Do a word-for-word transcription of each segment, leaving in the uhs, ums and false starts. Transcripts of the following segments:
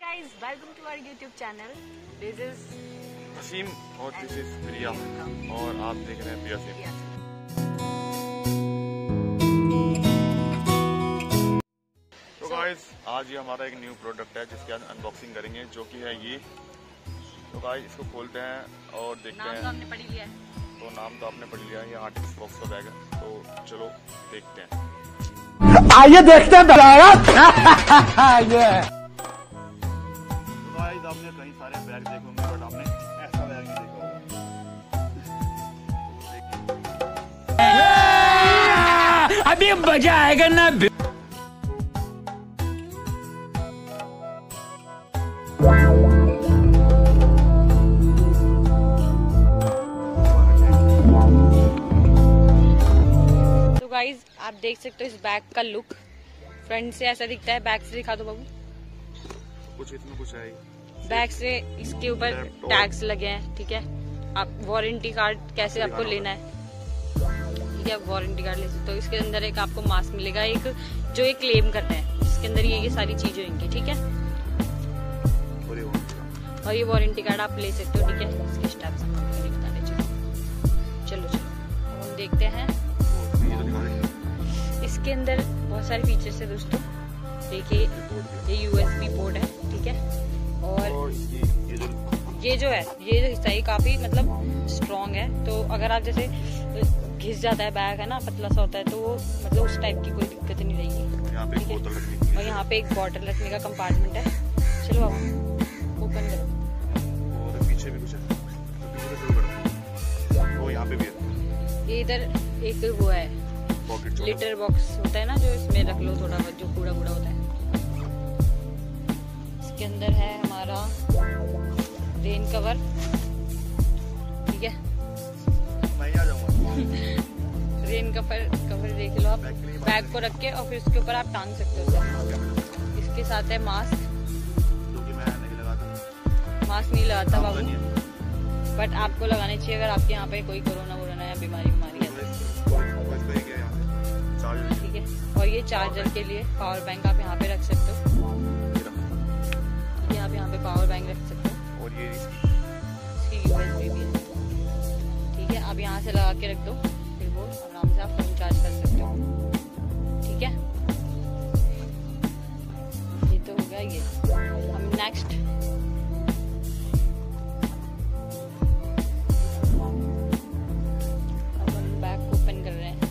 guys, welcome to our YouTube channel. This is Wasim और this is प्रिया और आप देख रहे हैं प्रिया से। तो गाइस आज ये हमारा एक न्यू प्रोडक्ट है जिसकी आज अनबॉक्सिंग करेंगे, जो कि है ये। तो गाइस इसको खोलते हैं और देखते नाम हैं। तो आपने पढ़ लिया है। तो नाम तो आपने पढ़ लिया है, ये आर्टिस्ट बॉक्स का बैग है। तो चलो देखते हैं, आइए देखते हैं। ये तो गाइस आपने कई सारे बैग देखे होंगे बट आपने ऐसा बैग नहीं देखा होगा। अभी मजा आएगा ना। तो गाइज आप देख सकते हो इस बैग का लुक। फ्रंट से ऐसा दिखता है, बैक से दिखा दो बाबू। कुछ इसमें कुछ है, बैक से इसके ऊपर टैग्स लगे हैं, ठीक है। आप वारंटी कार्ड कैसे आपको लेना है, ठीक है, वारंटी कार्ड ले सकते हो। इसके अंदर एक आपको मास्क मिलेगा, एक जो एक क्लेम करते हैं, इसके अंदर ये ये सारी चीजें होंगी, ठीक है। और ये वारंटी कार्ड आप ले सकते हो, ठीक है। इसके स्टेप्स हम आपको नहीं बताने। चलो चलो चलो हम देखते हैं। इसके अंदर बहुत सारे फीचर्स है दोस्तों। देखिए ये यूएसबी पोर्ट है, ठीक है। और ये जो है ये जो हिस्सा है काफी मतलब स्ट्रॉन्ग है। तो अगर आप जैसे घिस जाता है बैग है ना, पतला सा होता है, तो वो मतलब उस टाइप की कोई दिक्कत नहीं रहेगी, ठीक है। और यहाँ पे एक बॉटल रखने का कंपार्टमेंट है। चलो बाबू ओपन करो। और पीछे भी कुछ है, तो पीछे से शुरू करते हैं। वो यहाँ पे भी है। ये इधर एक वो है लिटर बॉक्स होता है ना, जो इसमें रख लो थोड़ा बहुत जो कूड़ा कूड़ा होता है। इसके अंदर है हमारा रेन कवर, ठीक है। मैं आ जाऊंगा। रेन कवर कवर देख लो आप, बैग को रख के और फिर उसके ऊपर आप टांग सकते हो उसे। इसके साथ है मास्क, जो कि मैं नहीं लगाता। मास्क नहीं लगाता बाबू, बट आपको लगाने चाहिए अगर आपके यहाँ पे कोई कोरोना वोरोना या बीमारी बीमारी है, ठीक है। और ये चार्जर के लिए पावर बैंक आप यहाँ पे रख सकते हो, ठीक है। आप यहाँ पे पावर बैंक रख सकते हो। और ये इसकी यूएसबी भी है, ठीक है। आप यहाँ से लगा के रख दो, फिर वो आराम से आप फोन चार्ज कर सकते हो, ठीक है। ये तो हो गया ये। हम नेक्स्ट अब हम बैग को ओपन कर रहे हैं।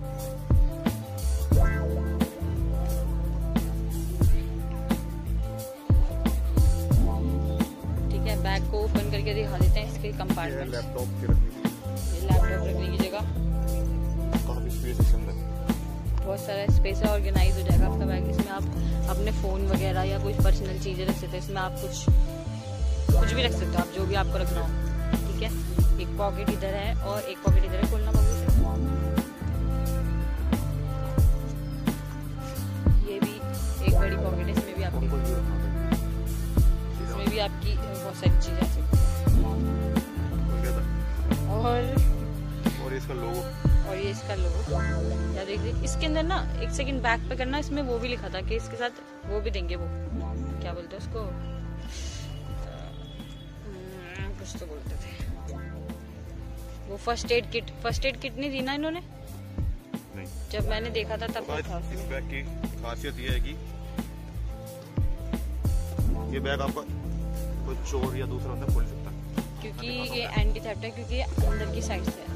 बैग को ओपन करके दिखा देते हैं इसके कंपार्टमेंट। लैपटॉप के रखने की, ये लैपटॉप रखने की जगह, काफी स्पेस है इसके अंदर। बहुत सारा स्पेस है, ऑर्गेनाइज हो जाएगा आपका बैग। इसमें आप अपने फोन वगैरह या कुछ पर्सनल चीजें रख सकते हैं। इसमें आप कुछ कुछ भी रख सकते हो, आप जो भी आपको रखना हो, ठीक है। एक पॉकेट इधर है और एक पॉकेट इधर है। खोलना बाबू से। ये भी एक बड़ी पॉकेट है, इसमें भी आपकी इसमें भी आपकी बहुत सारी चीजें आ सकती हैं। और और इसका लोगो, और ये इसका लोगो यार देखिए। इसके अंदर ना एक सेकंड बैक पे करना, इसमें वो भी लिखा था कि इसके साथ वो भी देंगे, वो क्या बोलते हैं उसको, कुछ तो बोलते थे वो, first aid kit. First aid kit नहीं दी ना इन्होंने, नहीं। जब मैंने देखा था तब तो था। इस बैग की खासियत ये है कि ये बैग आपका कोई चोर या दूसरा अंदर खोल सकता है, क्योंकि ये एंटी थेफ्ट है, क्योंकि ये अंदर की साइड से है।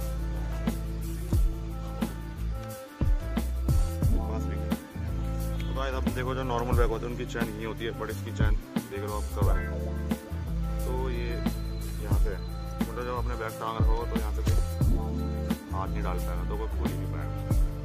तो गाइस आप देखो जो नॉर्मल बैग होते हैं उनकी चैन यही होती है, बट इसकी चैन देख लो आप कवर है। तो ये यहाँ पे मतलब जब आपने बैग टांग रखा होगा तो यहाँ पे कोई हाथ नहीं डाल पाएगा, तो कोई खोल ही नहीं पाएगा।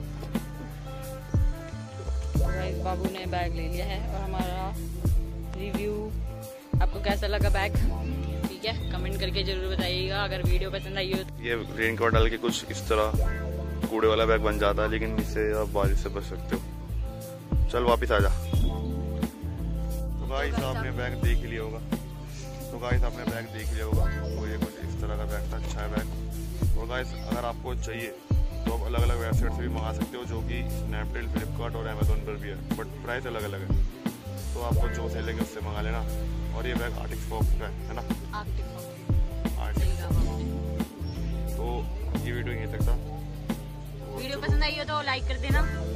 तो बाबू ने बैग ले लिया है और हमारा रिव्यू आपको कैसा लगा बैग, ठीक है, कमेंट करके जरूर बताइएगा। अगर वीडियो पसंद आई हो तो ये रेन कवर डाल के कुछ इस तरह कूड़े वाला बैग बन जाता है, लेकिन इससे आप बारिश से बच सकते हो। चल वापस आ जा। तो गाइस आपने बैग देख लिया होगा, तो गाइस आपने बैग देख लिया होगा। तो ये कुछ इस तरह का बैग था, अच्छा है बैग। और गाइस अगर आपको चाहिए तो आप अलग अलग वेबसाइट से भी मंगा सकते हो, जो कि स्नैपडील, फ्लिपकार्ट और अमेजोन पर भी है, बट प्राइस अलग अलग है। तो आपको जो सही लगे उससे मंगा लेना। और ये बैग आर्टिक फॉक्स का है ना, आर्टिक फॉक्स। आर्टिक। तो ये वीडियो यहीं तक था। वीडियो पसंद आई हो तो लाइक कर देना।